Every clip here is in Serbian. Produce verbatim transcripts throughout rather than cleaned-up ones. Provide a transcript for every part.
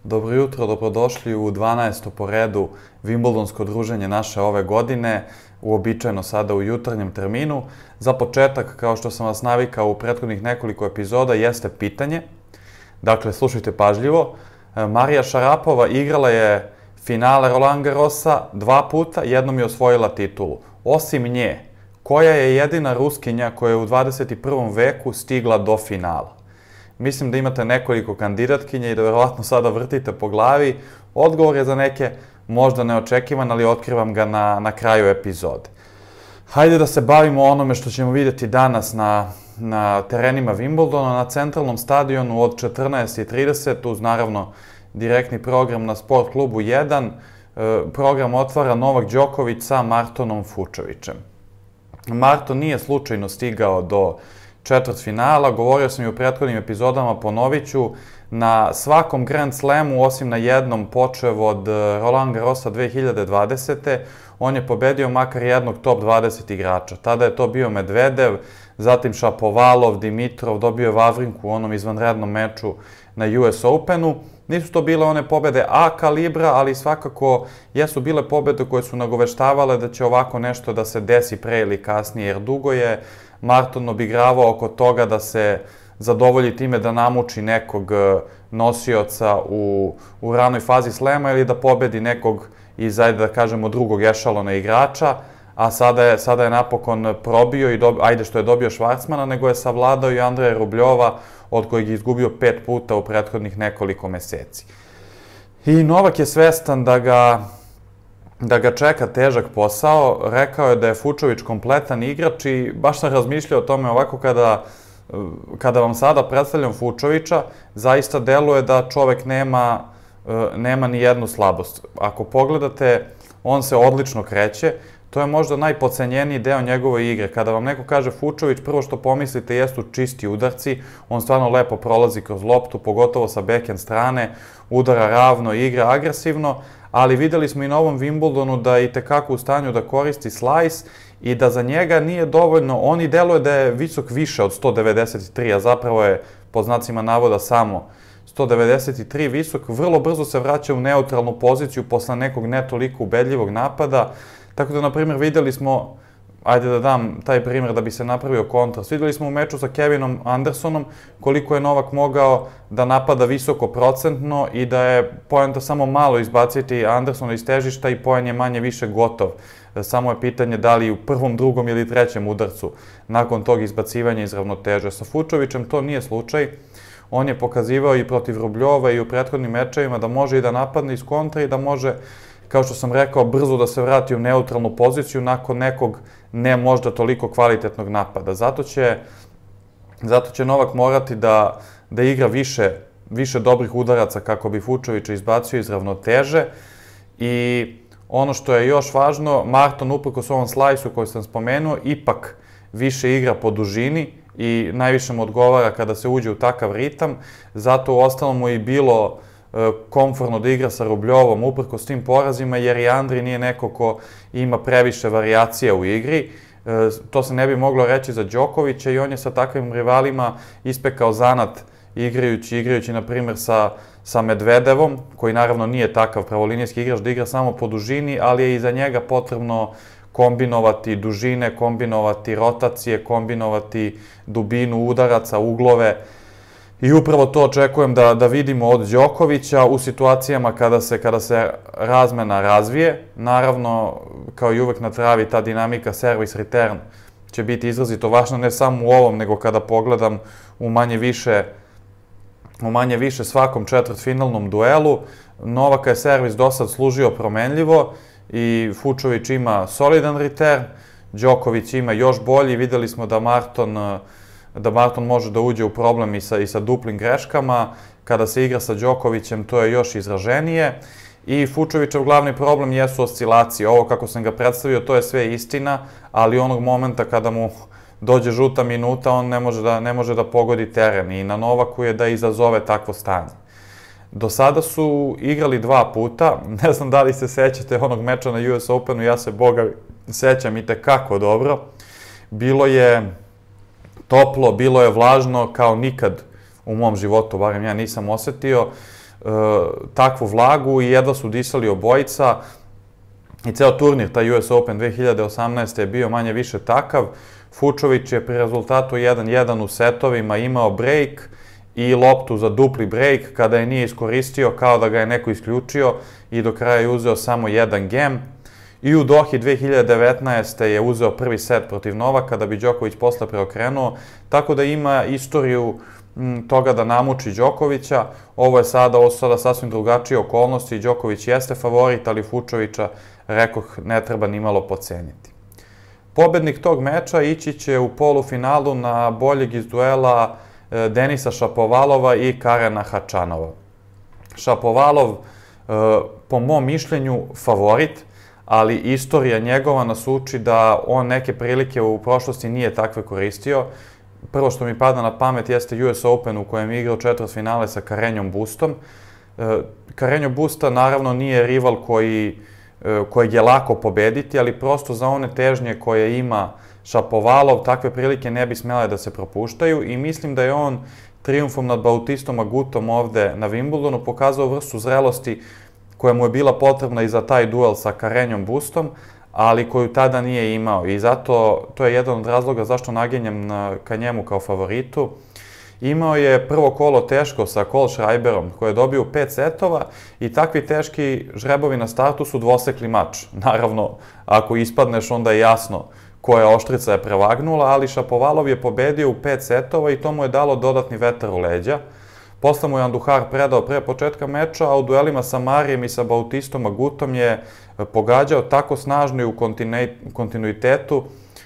Dobro jutro, dobrodošli u dvanaesto po redu Wimbledonsko druženje naše ove godine, uobičajeno sada u jutarnjem terminu. Za početak, kao što sam vas navikao u prethodnih nekoliko epizoda, jeste pitanje. Dakle, slušajte pažljivo. Marija Šarapova igrala je finale Roland Garrosa dva puta, jednom je osvojila titulu. Osim nje, koja je jedina Ruskinja koja je u dvadeset prvom veku stigla do finala? Mislim da imate nekoliko kandidatkinja i da verovatno sada vrtite po glavi. Odgovor je za neke možda neočekivan, ali otkrivam ga na, na kraju epizode. Hajde da se bavimo onome što ćemo vidjeti danas na, na terenima Wimbledona, na centralnom stadionu od četrnaest i trideset, uz naravno direktni program na Sport klubu jedan. Program otvara Novak Đoković sa Martonom Fucsovićem. Marton nije slučajno stigao do četvrtfinala, govorio sam i u prethodnim epizodama, ponovit ću, na svakom Grand Slamu, osim na jednom, počev od Roland Garrosa dve hiljade dvadesete. on je pobedio makar jednog top dvadeset igrača. Tada je to bio Medvedev, zatim Šapovalov, Dimitrov, dobio je Vavrinku u onom izvanrednom meču na U S Openu. Nisu to bile one pobede A kalibra, ali svakako jesu bile pobede koje su nagoveštavale da će ovako nešto da se desi pre ili kasnije, jer dugo je Marton obigravao oko toga da se zadovolji time da namuči nekog nosioca u, u ranoj fazi slema ili da pobedi nekog iz, ajde da kažemo, drugog ešalona igrača, a sada je, sada je napokon probio i dobi, ajde što je dobio Švarcmana, nego je savladao i Andreja Rubljova, od kojeg je izgubio pet puta u prethodnih nekoliko meseci. I Novak je svestan da ga, da ga čeka težak posao. Rekao je da je Fucsović kompletan igrač i baš sam razmišljao o tome ovako kada, kada vam sada predstavljam Fucsovića, zaista deluje da čovek nema, nema ni jednu slabost. Ako pogledate, on se odlično kreće. To je možda najpocenjeniji deo njegove igre. Kada vam neko kaže Fucsović, prvo što pomislite jesu čisti udarci. On stvarno lepo prolazi kroz loptu, pogotovo sa backhand strane, udara ravno, igra agresivno, ali videli smo i na ovom Wimbledonu da je i tekako u stanju da koristi slice i da za njega nije dovoljno. On i deluje da je visok više od sto devedeset tri, a zapravo je, po znacima navoda, samo sto devedeset tri visok. Vrlo brzo se vraća u neutralnu poziciju posle nekog ne toliko ubedljivog napada. Tako da, na primjer, videli smo, ajde da dam taj primjer da bi se napravio kontrast, videli smo u meču sa Kevinom Andersonom koliko je Novak mogao da napada visoko procentno i da je poenta samo malo izbaciti Andersona iz težišta i poen je manje više gotov. Samo je pitanje da li u prvom, drugom ili trećem udarcu nakon tog izbacivanja iz ravnoteže. Sa Fucsovićem to nije slučaj. On je pokazivao i protiv Rubljova i u prethodnim mečevima da može i da napadne iz kontra i da može, kao što sam rekao, brzo da se vrati u neutralnu poziciju nakon nekog ne možda toliko kvalitetnog napada. Zato će, zato će Novak morati da, da igra više, više dobrih udaraca kako bi Fucsovića izbacio iz ravnoteže. I ono što je još važno, Marton, uprkos ovom slajsu koji sam spomenuo, ipak više igra po dužini i najviše mu odgovara kada se uđe u takav ritam. Zato u ostalom mu je i bilo komfortno da igra sa Rubljovom uprkos tim porazima, jer i Andri nije neko ko ima previše varijacija u igri. To se ne bi moglo reći za Đokovića i on je sa takvim rivalima ispekao zanat igrajući, igrajući na primjer sa, sa Medvedevom, koji naravno nije takav pravolinijski igrač da igra samo po dužini, ali je i za njega potrebno kombinovati dužine, kombinovati rotacije, kombinovati dubinu udaraca, uglove. I upravo to očekujem da, da vidimo od Đokovića u situacijama kada se, kada se razmena razvije. Naravno, kao i uvek na travi, ta dinamika service-return će biti izrazito važna, ne samo u ovom, nego kada pogledam u manje više, u manje više svakom četvrtfinalnom duelu. Novaka je servis do sad služio promenljivo i Fucsović ima solidan return, Đoković ima još bolji. Videli smo da Marton da Marton može da uđe u problem i sa, i sa duplim greškama. Kada se igra sa Đokovićem, to je još izraženije. I Fucsovićev glavni problem jesu oscilacije. Ovo kako sam ga predstavio, to je sve istina, ali onog momenta kada mu dođe žuta minuta, on ne može da, ne može da pogodi teren i na Novaku je da izazove takvo stanje. Do sada su igrali dva puta, ne znam da li se sećate onog meča na U S Openu, ja se, boga, sećam i tekako dobro. Bilo je toplo, bilo je vlažno kao nikad u mom životu, barem ja nisam osetio takvu vlagu i jedva su disali obojica. I ceo turnir, taj U S Open dve hiljade osamnaeste. je bio manje više takav. Fučović je pri rezultatu jedan jedan u setovima imao break i loptu za dupli break, kada je nije iskoristio kao da ga je neko isključio i do kraja je uzeo samo jedan gem. I u Dohi dve hiljade devetnaeste. je uzeo prvi set protiv Novaka da bi Đoković posle preokrenuo, tako da ima istoriju toga da namuči Đokovića. Ovo je sada, ovo su sada sasvim drugačije okolnosti. Đoković jeste favorit, ali Fučovića, rekoh, ne treba ni malo podceniti. Pobednik tog meča ići će u polufinalu na boljeg iz duela Denisa Šapovalova i Karena Hačanova. Šapovalov, po mom mišljenju, favorit, ali istorija njegova nas uči da on neke prilike u prošlosti nije takve koristio. Prvo što mi pada na pamet jeste U S Open u kojem je igrao četvrtfinale sa Karenjom Bustom. Karenjo Busta naravno nije rival koji, kojeg je lako pobediti, ali prosto za one težnje koje ima Šapovalov, takve prilike ne bi smjele da se propuštaju i mislim da je on trijumfom nad Bautistom Agutom ovde na Wimbledonu pokazao vrstu zrelosti koja mu je bila potrebna i za taj duel sa Karenjom Bustom, ali koju tada nije imao i zato to je jedan od razloga zašto naginjem ka njemu kao favoritu. Imao je prvo kolo teško sa Kohlschreiberom koji je dobio pet setova i takvi teški žrebovi na startu su dvosekli mač. Naravno, ako ispadneš onda je jasno koja oštrica je prevagnula, ali Šapovalov je pobedio u pet setova i to mu je dalo dodatni vetar u leđa. Posle mu je Andujar predao pre početka meča, a u duelima sa Marijem i sa Bautistom Agutom je pogađao tako snažno i u kontinuitetu.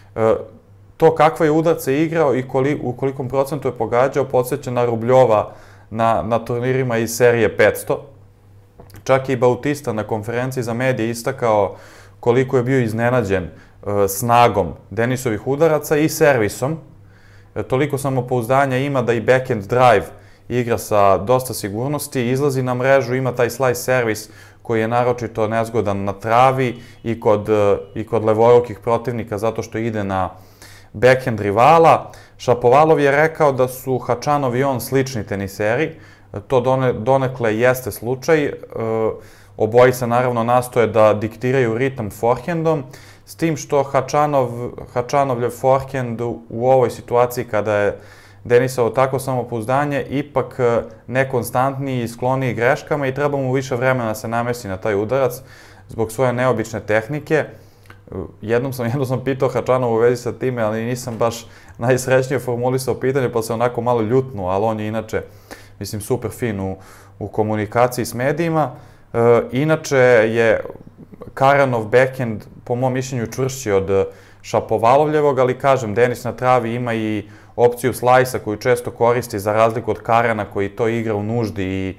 To kakve je udarce igrao i u kolikom procentu je pogađao podsjeća na Rubljova na turnirima iz serije petsto. Čak i Bautista na konferenciji za medije istakao koliko je bio iznenađen snagom Denisovih udaraca i servisom. Toliko samopouzdanja ima da i backhand drive igra sa dosta sigurnosti, izlazi na mrežu, ima taj slice servis koji je naročito nezgodan na travi i kod levorukih protivnika zato što ide na backhand rivala. Šapovalov je rekao da su Hačanov i on slični teniseri. To donekle jeste slučaj. Obojica naravno nastoje da diktiraju ritam forehandom, s tim što Hačanovljev forehand u ovoj situaciji kada je Denisovo tako samopouzdanje ipak nekonstantniji i skloniji greškama i treba mu više vremena da se namesti na taj udarac zbog svoje neobične tehnike. Jednom sam, jednom sam pitao Hačanov u vezi sa time, ali nisam baš najsrećnije formulisao pitanje, pa se onako malo ljutnuo, ali on je inače, mislim, super fin u, u komunikaciji s medijima. E, inače je Karanov backhand, po mom mišljenju, čvršći od Šapovalovljevog, ali kažem, Denis na travi ima i opciju slajsa koju često koristi za razliku od Karana koji to igra u nuždi i,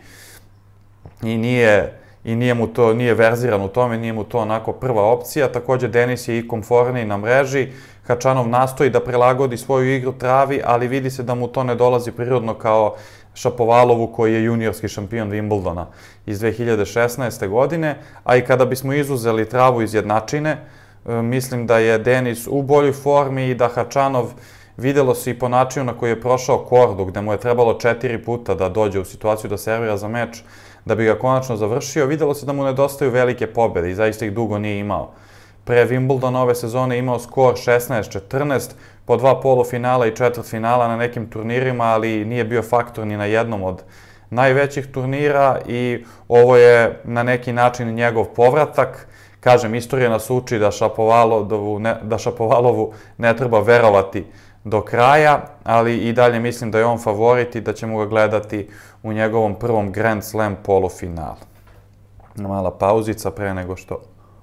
i nije... i nije mu to, nije verziran u tome, nije mu to onako prva opcija. Također, Denis je i komforniji na mreži. Hačanov nastoji da prilagodi svoju igru travi, ali vidi se da mu to ne dolazi prirodno kao Šapovalovu koji je juniorski šampion Wimbledona iz dve hiljade šesnaeste. godine. A i kada bismo izuzeli travu iz jednačine, mislim da je Denis u boljoj formi i da Hačanov, videlo se i po načinu na koji je prošao kordu, gde mu je trebalo četiri puta da dođe u situaciju da servira za meč, da bi ga konačno završio, videlo se da mu nedostaju velike pobjede i zaista ih dugo nije imao. Pre Wimbledona ove sezone imao skor šesnaest četrnaest, po dva polufinala i četvrtfinala na nekim turnirima, ali nije bio faktor ni na jednom od najvećih turnira i ovo je na neki način njegov povratak. Kažem, istorija nas uči da Šapovalovu ne, da Šapovalovu ne treba verovati do kraja, ali i dalje mislim da je on favorit i da ćemo ga gledati u njegovom prvom Grand Slam polufinalu. Mala pauzica pre nego što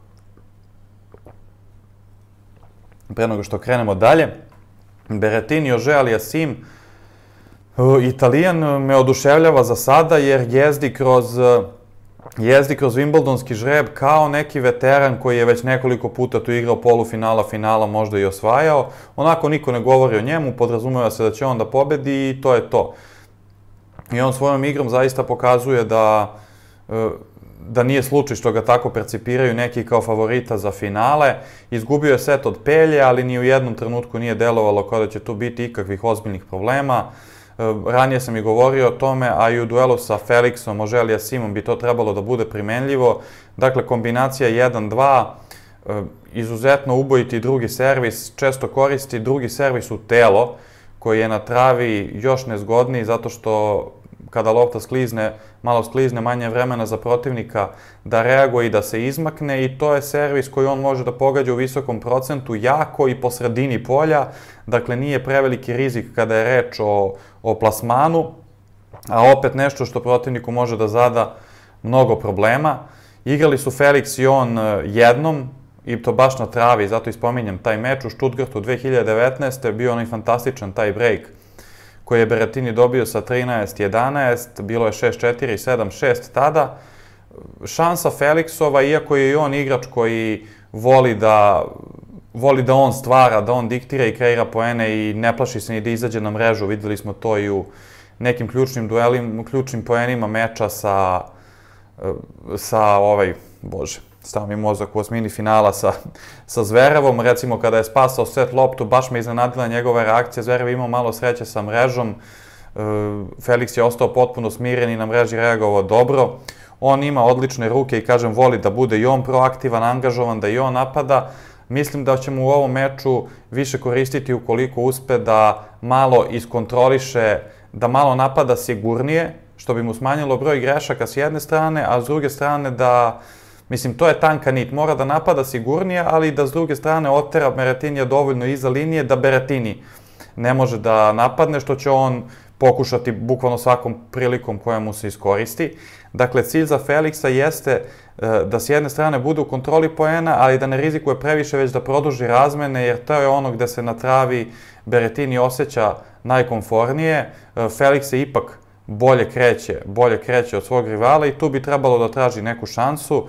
pre nego što krenemo dalje. Berrettini, Auger Aliassime, Italijan me oduševljava za sada jer jezdi kroz jezdi kroz Wimbledonski žreb kao neki veteran koji je već nekoliko puta tu igrao polufinala, finala, možda i osvajao. Onako niko ne govori o njemu, podrazumeva se da će on da pobedi i to je to. I on svojom igrom zaista pokazuje da, da nije slučaj što ga tako percipiraju neki kao favorita za finale. Izgubio je set od Pelje, ali ni u jednom trenutku nije delovalo kao da će tu biti ikakvih ozbiljnih problema. Ranije sam i govorio o tome, a i u duelu sa Felixom, Oželija Simon bi to trebalo da bude primenljivo. Dakle, kombinacija jedan dva, izuzetno ubojiti drugi servis, često koristi drugi servis u telo, koji je na travi još nezgodniji, zato što kada lopta sklizne, malo sklizne, manje vremena za protivnika da reaguje i da se izmakne, i to je servis koji on može da pogađa u visokom procentu, jako i po sredini polja, dakle nije preveliki rizik kada je reč o, o plasmanu, a opet nešto što protivniku može da zada mnogo problema. Igrali su Felix i on jednom, i to baš na travi, zato ispominjem taj meč u Stuttgartu dve hiljade devetnaeste. Bio onaj fantastičan taj break koji je Berrettini dobio sa trinaest jedanaest, bilo je šest četiri, sedam šest tada. Šansa Felixova, iako je i on igrač koji voli da, voli da on stvara, da on diktira i kreira poene i ne plaši se ni da izađe na mrežu, videli smo to i u nekim ključnim duelima, ključnim poenima meča sa, sa ovaj, bože, stao mi mozak u osmini finala sa, sa Zverevom, recimo kada je spasao set loptu, baš me iznenadila njegova reakcija. Zverev je imao malo sreće sa mrežom, Felix je ostao potpuno smiren i na mreži reagovao dobro. On ima odlične ruke i, kažem, voli da bude i on proaktivan, angažovan, da i on napada. Mislim da ćemo u ovom meču više koristiti ukoliko uspe da malo iskontroliše, da malo napada sigurnije, što bi mu smanjilo broj grešaka s jedne strane, a s druge strane da, mislim, to je tanka nit, mora da napada sigurnije, ali da s druge strane otera Berrettinija dovoljno iza linije da Berrettini ne može da napadne, što će on pokušati bukvalno svakom prilikom koja mu se iskoristi. Dakle, cilj za Felixa jeste da s jedne strane bude u kontroli poena, ali da ne rizikuje previše, već da produži razmene, jer to je ono gde se na travi Berrettini osjeća najkomfornije. Felix se ipak bolje kreće, bolje kreće od svog rivala i tu bi trebalo da traži neku šansu.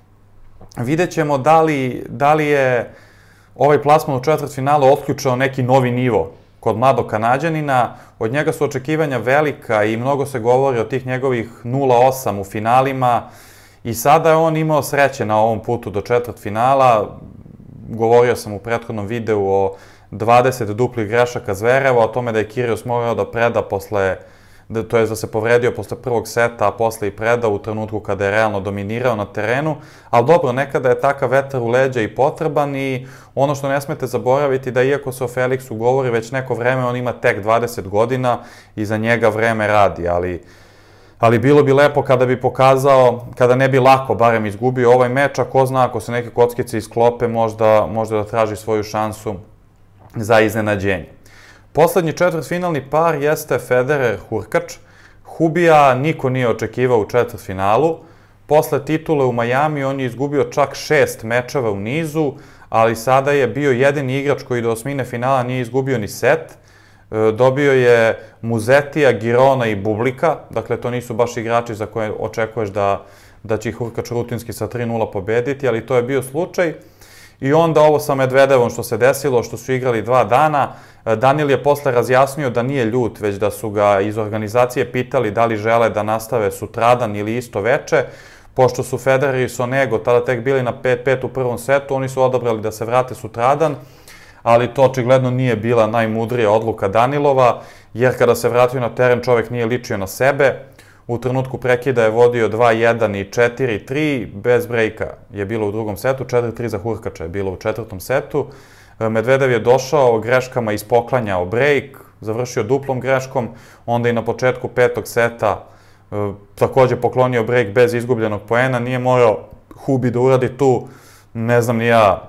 Vidjet ćemo da li, da li je ovaj plasman u četvrtfinalu otključao neki novi nivo kod mladog Kanađanina. Od njega su očekivanja velika i mnogo se govori o tih njegovih nula osam u finalima i sada je on imao sreće na ovom putu do četvrtfinala. Govorio sam u prethodnom videu o dvadeset duplih grešaka Zvereva, o tome da je Kyrgios morao da preda posle, to je da se povredio posle prvog seta, a posle i preda u trenutku kada je realno dominirao na terenu. Ali dobro, nekada je takav vetar u leđa i potreban i ono što ne smete zaboraviti da iako se o Felixu govori već neko vreme, on ima tek dvadeset godina i za njega vreme radi, ali ali bilo bi lepo kada bi pokazao, kada ne bi lako barem izgubio ovaj meč, a ko zna ako se neke kockice isklope, možda, možda da traži svoju šansu za iznenađenje. Poslednji četvrtfinalni par jeste Federer-Hurkač. Hubija niko nije očekivao u četvrtfinalu. Posle titule u Majami on je izgubio čak šest mečeva u nizu, ali sada je bio jedini igrač koji do osmine finala nije izgubio ni set. Dobio je Muzetija, Girona i Bublika, dakle to nisu baš igrači za koje očekuješ da, da će ih Hurkač rutinski sa tri nula pobediti, ali to je bio slučaj. I onda ovo sa Medvedevom što se desilo, što su igrali dva dana, Danil je posle razjasnio da nije ljut, već da su ga iz organizacije pitali da li žele da nastave sutradan ili isto veče. Pošto su Federer i Sonego tada tek bili na pet pet u prvom setu, oni su odabrali da se vrate sutradan, ali to očigledno nije bila najmudrija odluka Danilova, jer kada se vratio na teren čovek nije ličio na sebe. U trenutku prekida je vodio dva jedan i četiri tri, bez brejka je bilo u drugom setu, četiri tri za Hurkača je bilo u četvrtom setu. Medvedev je došao, greškama ispoklanjao brejk, završio duplom greškom, onda i na početku petog seta takođe poklonio brejk bez izgubljenog poena, nije morao Hubi da uradi tu, ne znam ni ja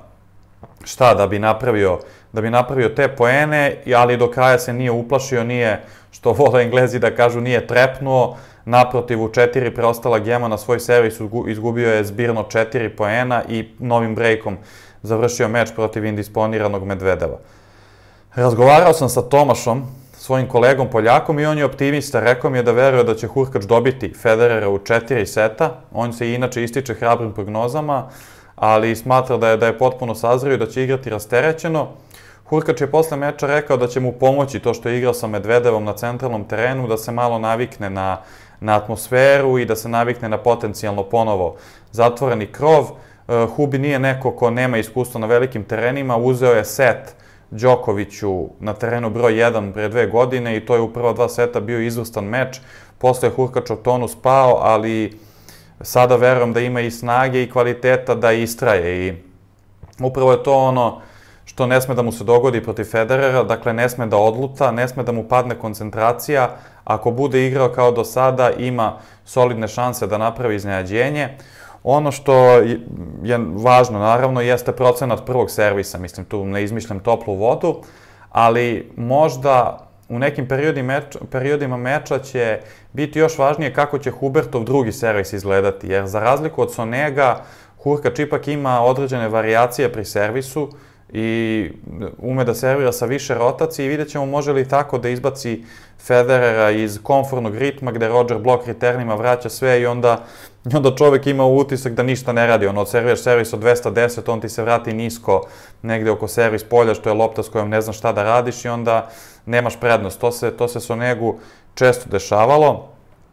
šta da bi napravio, da bi napravio te poene, ali do kraja se nije uplašio, nije, što vole Englezi da kažu, nije trepnuo. Naprotiv, u četiri preostala gema na svoj servis izgubio je zbirno četiri poena i novim brejkom završio meč protiv indisponiranog Medvedeva. Razgovarao sam sa Tomašom, svojim kolegom Poljakom, i on je optimista. Rekao mi je da veruje da će Hurkač dobiti Federera u četiri seta. On se inače ističe hrabrim prognozama, ali smatra da je, da je potpuno sazrio i da će igrati rasterećeno. Hurkač je posle meča rekao da će mu pomoći to što je igrao sa Medvedevom na centralnom terenu, da se malo navikne na, na atmosferu i da se navikne na potencijalno ponovo zatvoreni krov. Hubi nije neko ko nema iskustva na velikim terenima, uzeo je set Đokoviću na terenu broj jedan pre dve godine i to je u prva dva seta bio izvrstan meč. Posle je Hurkačov tonus pao, ali sada verujem da ima i snage i kvaliteta da istraje i upravo je to ono što ne sme da mu se dogodi protiv Federera, dakle ne sme da odluta, ne sme da mu padne koncentracija. Ako bude igrao kao do sada, ima solidne šanse da napravi iznenađenje. Ono što je važno, naravno, jeste procenat prvog servisa. Mislim, tu ne izmišljam toplu vodu, ali možda u nekim periodima meča će biti još važnije kako će Hubertov drugi servis izgledati, jer za razliku od Sonega, Hurkač ipak ima određene varijacije pri servisu i ume da servira sa više rotacije i vidjet ćemo može li tako da izbaci Federera iz komfortnog ritma gde Roger blok returnima vraća sve i onda čovek ima utisak da ništa ne radi. Ono, odserviraš servis od dvesta deset, on ti se vrati nisko negde oko servis polja, što je lopta s kojom ne znaš šta da radiš i onda nemaš prednost. To se Sonegu često dešavalo.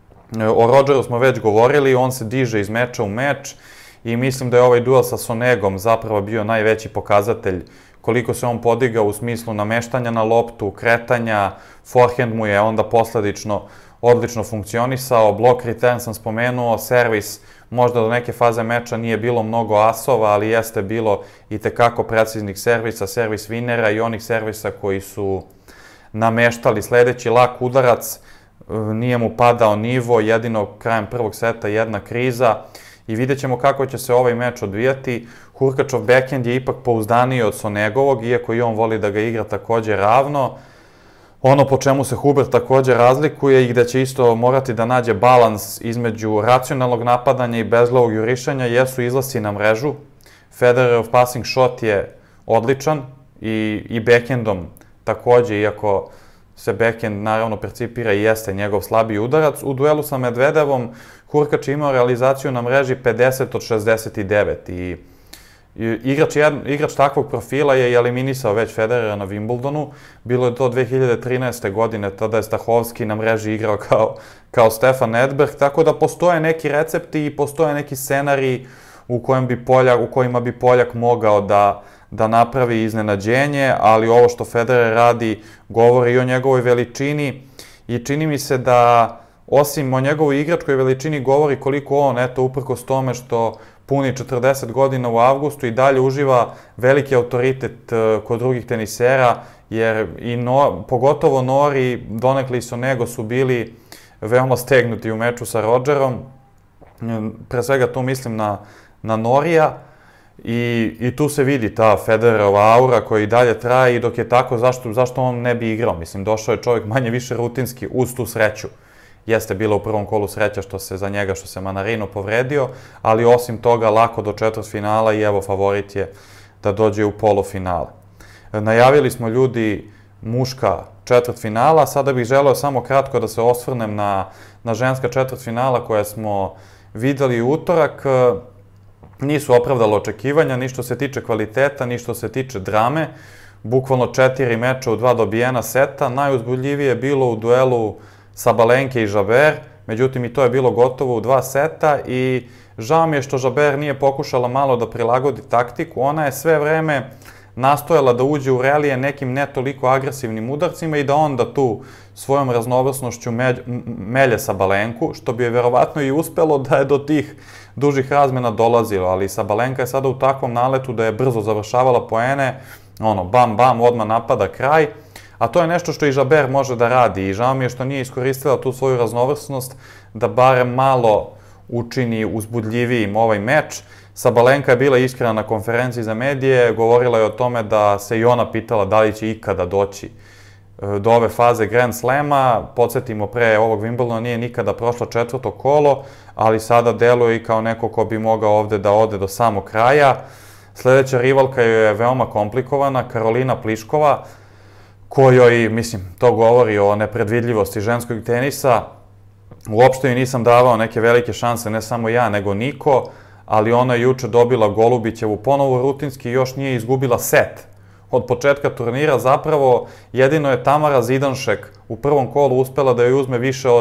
O Rogeru smo već govorili, on se diže iz meča u meč i mislim da je ovaj duel sa Sonegom zapravo bio najveći pokazatelj koliko se on podigao u smislu nameštanja na loptu, kretanja, forehand mu je onda posledično odlično funkcionisao, blok return sam spomenuo, servis možda do neke faze meča nije bilo mnogo asova, ali jeste bilo i tekako preciznih servisa, servis vinera i onih servisa koji su nameštali sledeći lak udarac, nije mu padao nivo, jedino krajem prvog seta jedna kriza i vidjet ćemo kako će se ovaj meč odvijati. Hurkačov backhand je ipak pouzdaniji od Sonegovog, iako i on voli da ga igra takođe ravno. Ono po čemu se Hubert takođe razlikuje i gde će isto morati da nađe balans između racionalnog napadanja i bezglavog jurišanja jesu izlasci na mrežu. Federerov passing shot je odličan i backhandom takođe, iako se backhand naravno percipira i jeste njegov slabiji udarac. U duelu sa Medvedevom Hurkač je imao realizaciju na mreži pedeset od šezdeset devet i igrač takvog profila je eliminisao već Federera na Wimbledonu. Bilo je to dve hiljade trinaeste. godine, tada je Stahovski na mreži igrao kao Stefan Edberg, tako da postoje neki recepti i postoje neki scenariji u kojima bi Poljak mogao da napravi iznenađenje, ali ovo što Federer radi govori i o njegovoj veličini i čini mi se da osim o njegovoj igračkoj veličini govori koliko on, eto, uprkos tome što puni četrdeset godina u avgustu i dalje uživa veliki autoritet kod drugih tenisera, jer pogotovo Nori, donekle i Sonego su bili veoma stegnuti u meču sa Rogerom. Pre svega tu mislim na Norija i tu se vidi ta Federerova aura koja i dalje traje i dok je tako, zašto on ne bi igrao? Mislim, došao je čovjek manje više rutinski uz tu sreću. Jeste bila u prvom kolu sreća što se za njega, što se Manarino povredio, ali osim toga lako do četvrtfinala i evo favorit je da dođe u polufinale. Najavili smo ljudi muška četvrtfinala, sada bih želeo samo kratko da se osvrnem na ženska četvrtfinala koja smo videli u utorak. Nisu opravdala očekivanja, ni što se tiče kvaliteta, ni što se tiče drame. Bukvalno četiri meča u dva dobijena seta. Najuzbudljivije je bilo u duelu Sabalenke i Žaber, međutim i to je bilo gotovo u dva seta i žao mi je što Žaber nije pokušala malo da prilagodi taktiku. Ona je sve vreme nastojala da uđe u relije nekim ne toliko agresivnim udarcima i da onda tu svojom raznovrsnošću melje Sabalenku, što bi je verovatno i uspelo da je do tih dužih razmena dolazilo, ali Sabalenka je sada u takvom naletu da je brzo završavala poene, ono, bam, bam, odmah napada kraj, a to je nešto što i Žaber može da radi i žao mi je što nije iskoristila tu svoju raznovrsnost da barem malo učini uzbudljivijim ovaj meč. Sabalenka je bila iskrena na konferenciji za medije, govorila je o tome da se i ona pitala da li će ikada doći do ove faze Grand Slema. Podsjetimo, pre ovog Wimbledona nije nikada prošlo četvrto kolo, ali sada deluje i kao neko ko bi mogao ovde da ode do samog kraja. Sledeća rivalka je veoma komplikovana, Karolina Pliškova, kojoj, mislim, to govori o nepredvidljivosti ženskog tenisa. Uopšte joj nisam davao neke velike šanse, ne samo ja, nego niko, ali ona je juče dobila Golubićevu ponovo rutinski i još nije izgubila set. Od početka turnira zapravo jedino je Tamara Zidanšek u prvom kolu uspela da joj uzme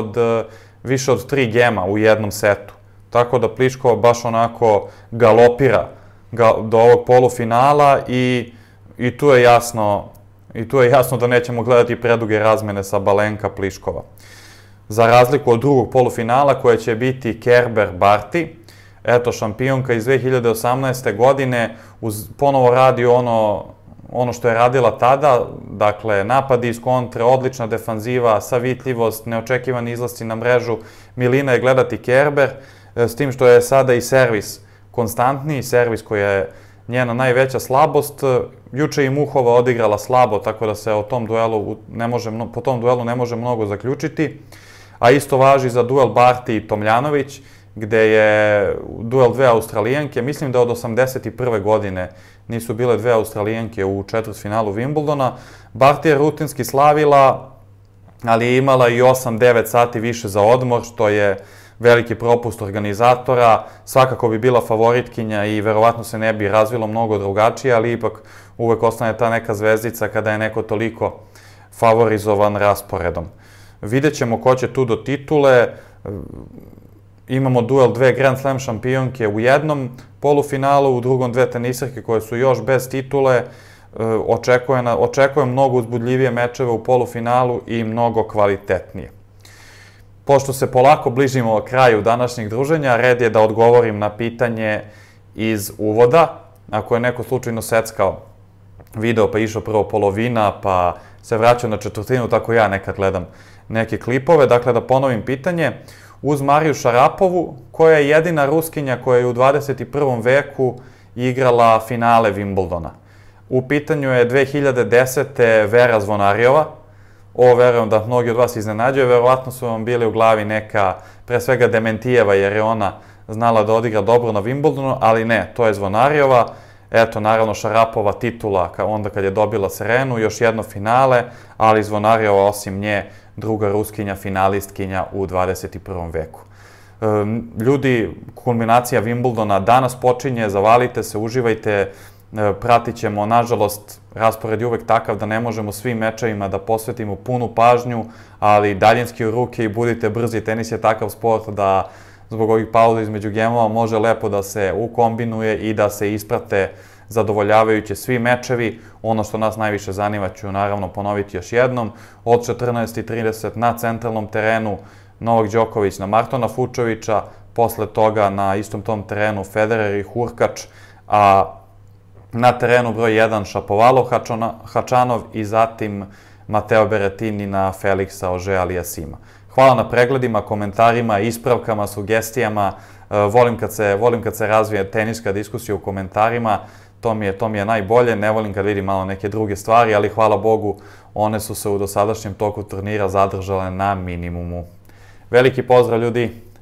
više od tri gema u jednom setu. Tako da Pliškova baš onako galopira do ovog polufinala i tu je jasno i tu je jasno da nećemo gledati preduge razmene sa Balenka Pliškova. Za razliku od drugog polufinala koje će biti Kerber-Barty, eto, šampionka iz dve hiljade osamnaeste. godine ponovo radi ono ono što je radila tada, dakle, napadi iz kontre, odlična defanziva, savitljivost, neočekivani izlasci na mrežu. Milina je gledati Kerber, s tim što je sada i servis konstantniji, servis koji je njena najveća slabost. Juče i Muhova odigrala slabo, tako da se o tom duelu ne može, po tom duelu ne može mnogo zaključiti. A isto važi za duel Barty i Tomljanović, gde je duel dve Australijanke. Mislim da od osamdeset prve. godine nisu bile dve Australijanke u četvrtfinalu Wimbledona. Barty je rutinski slavila, ali je imala i osam devet sati više za odmor, što je veliki propust organizatora. Svakako bi bila favoritkinja i verovatno se ne bi razvilo mnogo drugačije, ali ipak uvek ostane ta neka zvezdica kada je neko toliko favorizovan rasporedom. Vidjet ćemo ko će tu do titule. Imamo duel dve Grand Slam šampionke u jednom polufinalu, u drugom dve tenisarke koje su još bez titule. Očekujem mnogo uzbudljivije mečeve u polufinalu i mnogo kvalitetnije. Pošto se polako bližimo kraju današnjeg druženja, red je da odgovorim na pitanje iz uvoda. Ako je neko slučajno seckao video pa išao prvo polovina pa se vraćao na četvrtinu, tako ja nekad gledam neke klipove. Dakle, da ponovim pitanje. Uz Mariju Šarapovu, koja je jedina Ruskinja koja je u dvadeset prvom veku igrala finale Wimbledona. U pitanju je dve hiljade desete. Vera Zvonarjeva. Ovo verujem da mnogi od vas iznenađuje, verovatno su vam bili u glavi neka, pre svega Dementijeva, jer je ona znala da odigra dobro na Wimbledonu, ali ne, to je Zvonarjeva. Eto, naravno, Šarapova titula onda kad je dobila Serenu, još jedno finale, ali Zvonarjeva osim nje druga Ruskinja, finalistkinja u dvadeset prvom veku. Ljudi, kulminacija Wimbledona danas počinje, zavalite se, uživajte, pratit ćemo, nažalost, raspored je uvek takav da ne možemo svim mečevima da posvetimo punu pažnju, ali daljinski u ruke i budite brzi, tenis je takav sport da zbog ovih pauza između gemova može lepo da se ukombinuje i da se isprate zadovoljavajuće svi mečevi. Ono što nas najviše zanima ću naravno ponoviti još jednom. Od četrnaest i trideset na centralnom terenu Novak Đoković na Martona Fučovića, posle toga na istom tom terenu Federer i Hurkač, a na terenu broj jedan Šapovalov Hačanov i zatim Mateo Berrettini na Feliksa Auger-Aliassima. Hvala na pregledima, komentarima, ispravkama, sugestijama. Volim kad se razvije teniska diskusija u komentarima. To mi je najbolje. Ne volim kad vidim malo neke druge stvari, ali hvala Bogu, one su se u dosadašnjem toku turnira zadržale na minimumu. Veliki pozdrav ljudi!